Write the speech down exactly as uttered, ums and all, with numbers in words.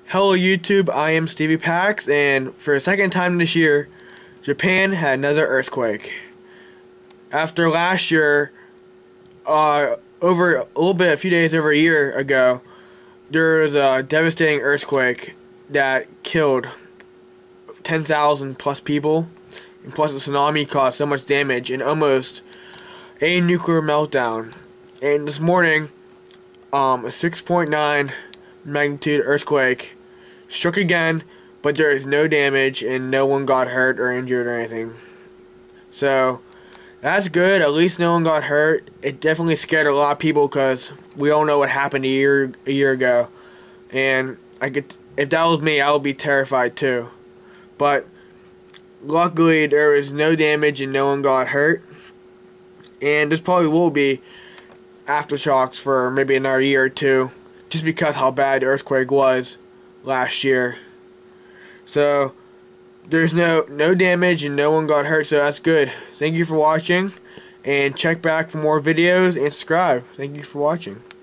Hello YouTube, I am Stevie Pax, and for a second time this year, Japan had another earthquake. After last year, uh, over a little bit, a few days over a year ago, there was a devastating earthquake that killed ten thousand plus people, and plus the tsunami caused so much damage and almost a nuclear meltdown. And this morning, um, a six point nine magnitude earthquake struck again, but there is no damage and no one got hurt or injured or anything. So that's good. At least no one got hurt. It definitely scared a lot of people because we all know what happened a year a year ago, and I could, if that was me, I would be terrified too. But luckily there was no damage and no one got hurt, and there's probably will be aftershocks for maybe another year or two, just because how bad the earthquake was last year. So there's no no damage and no one got hurt, so that's good. Thank you for watching, and check back for more videos and subscribe. Thank you for watching.